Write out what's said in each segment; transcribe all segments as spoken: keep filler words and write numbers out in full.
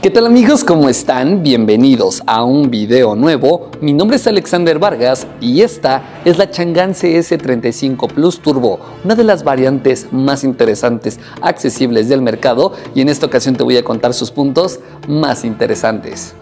¿Qué tal amigos? ¿Cómo están? Bienvenidos a un video nuevo. Mi nombre es Alexander Vargas y esta es la Chang'an C S treinta y cinco Plus Turbo, una de las variantes más interesantes, accesibles del mercado, y en esta ocasión te voy a contar sus puntos más interesantes.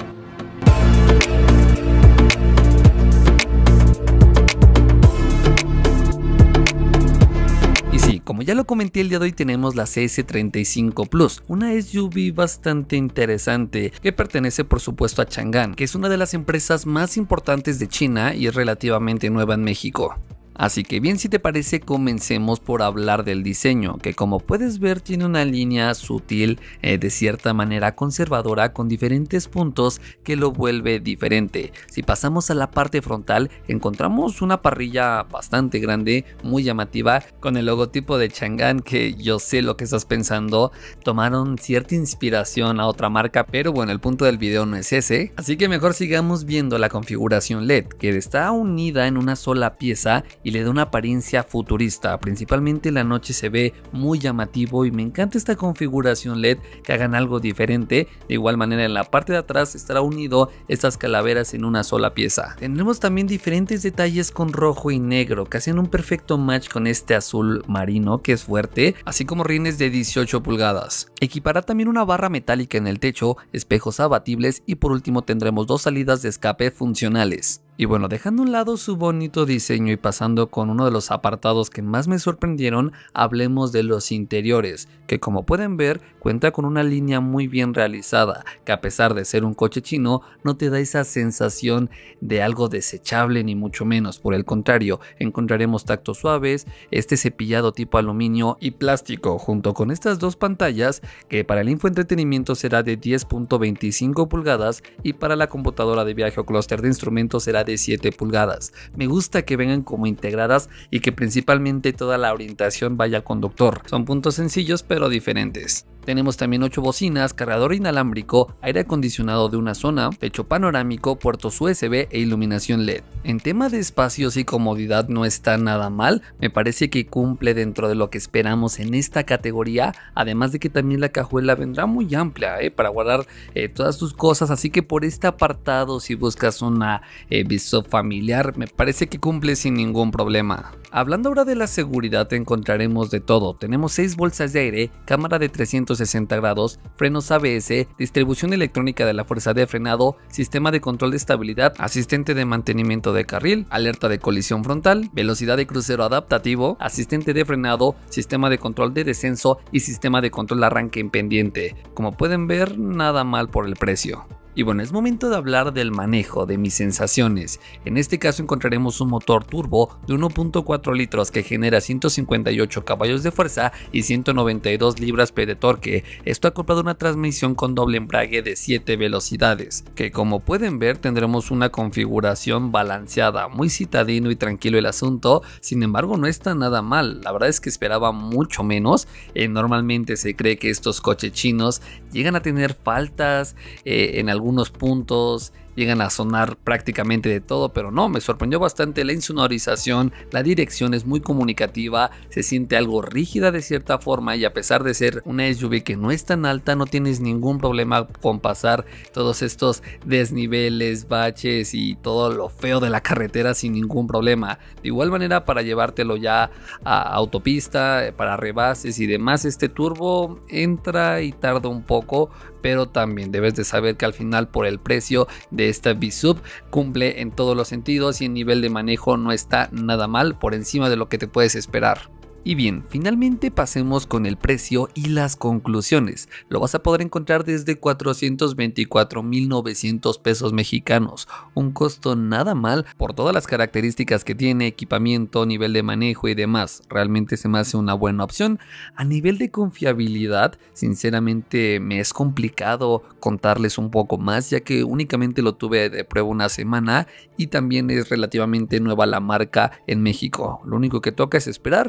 Como ya lo comenté, el día de hoy tenemos la C S treinta y cinco Plus, una S U V bastante interesante que pertenece por supuesto a Chang'an, que es una de las empresas más importantes de China y es relativamente nueva en México. Así que bien, si te parece, comencemos por hablar del diseño, que como puedes ver tiene una línea sutil, eh, de cierta manera conservadora, con diferentes puntos que lo vuelve diferente. Si pasamos a la parte frontal, encontramos una parrilla bastante grande, muy llamativa, con el logotipo de Chang'an, que yo sé lo que estás pensando, tomaron cierta inspiración a otra marca, pero bueno, el punto del video no es ese, así que mejor sigamos viendo la configuración L E D, que está unida en una sola pieza y le da una apariencia futurista. Principalmente en la noche se ve muy llamativo y me encanta esta configuración L E D, que hagan algo diferente. De igual manera, en la parte de atrás estará unido estas calaveras en una sola pieza. Tendremos también diferentes detalles con rojo y negro que hacen un perfecto match con este azul marino que es fuerte, así como rines de dieciocho pulgadas. Equipará también una barra metálica en el techo, espejos abatibles y por último tendremos dos salidas de escape funcionales. Y bueno, dejando a un lado su bonito diseño y pasando con uno de los apartados que más me sorprendieron, hablemos de los interiores, que como pueden ver cuenta con una línea muy bien realizada, que a pesar de ser un coche chino no te da esa sensación de algo desechable ni mucho menos. Por el contrario, encontraremos tactos suaves, este cepillado tipo aluminio y plástico, junto con estas dos pantallas que para el infoentretenimiento será de diez punto veinticinco pulgadas y para la computadora de viaje o clúster de instrumentos será de siete pulgadas. Me gusta que vengan como integradas y que principalmente toda la orientación vaya al conductor. Son puntos sencillos pero diferentes. Tenemos también ocho bocinas, cargador inalámbrico, aire acondicionado de una zona, techo panorámico, puertos U S B e iluminación L E D. En tema de espacios y comodidad no está nada mal, me parece que cumple dentro de lo que esperamos en esta categoría, además de que también la cajuela vendrá muy amplia eh, para guardar eh, todas tus cosas, así que por este apartado, si buscas una eh, V-Sub familiar, me parece que cumple sin ningún problema. Hablando ahora de la seguridad, encontraremos de todo. Tenemos seis bolsas de aire, cámara de trescientos sesenta grados, frenos A B S, distribución electrónica de la fuerza de frenado, sistema de control de estabilidad, asistente de mantenimiento de carril, alerta de colisión frontal, velocidad de crucero adaptativo, asistente de frenado, sistema de control de descenso y sistema de control de arranque en pendiente. Como pueden ver, nada mal por el precio. Y bueno, es momento de hablar del manejo, de mis sensaciones. En este caso encontraremos un motor turbo de uno punto cuatro litros que genera ciento cincuenta y ocho caballos de fuerza y ciento noventa y dos libras-pie de torque. Esto acoplado a una transmisión con doble embrague de siete velocidades, que como pueden ver tendremos una configuración balanceada, muy citadino y tranquilo el asunto. Sin embargo, no está nada mal, la verdad es que esperaba mucho menos. Eh, normalmente se cree que estos coches chinos llegan a tener faltas eh, en algún algunos puntos, llegan a sonar prácticamente de todo, pero no, me sorprendió bastante la insonorización, la dirección es muy comunicativa, se siente algo rígida de cierta forma y a pesar de ser una S U V que no es tan alta, no tienes ningún problema con pasar todos estos desniveles, baches y todo lo feo de la carretera sin ningún problema. De igual manera, para llevártelo ya a autopista, para rebases y demás, este turbo entra y tarda un poco, pero también debes de saber que al final por el precio de esta V-Sub cumple en todos los sentidos y en nivel de manejo no está nada mal, por encima de lo que te puedes esperar. Y bien, finalmente pasemos con el precio y las conclusiones. Lo vas a poder encontrar desde cuatrocientos veinticuatro mil novecientos pesos mexicanos, un costo nada mal por todas las características que tiene, equipamiento, nivel de manejo y demás. Realmente se me hace una buena opción. A nivel de confiabilidad, sinceramente me es complicado contarles un poco más, ya que únicamente lo tuve de prueba una semana y también es relativamente nueva la marca en México. Lo único que toca es esperar, esperar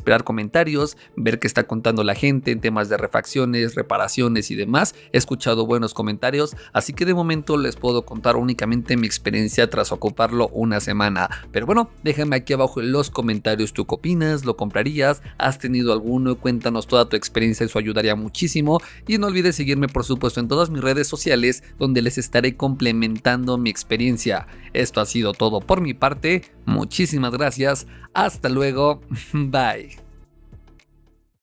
esperar comentarios, ver qué está contando la gente en temas de refacciones, reparaciones y demás. He escuchado buenos comentarios, así que de momento les puedo contar únicamente mi experiencia tras ocuparlo una semana. Pero bueno, déjame aquí abajo en los comentarios tú qué opinas, lo comprarías, has tenido alguno, cuéntanos toda tu experiencia, eso ayudaría muchísimo. Y no olvides seguirme por supuesto en todas mis redes sociales donde les estaré complementando mi experiencia. Esto ha sido todo por mi parte, muchísimas gracias, hasta luego, bye.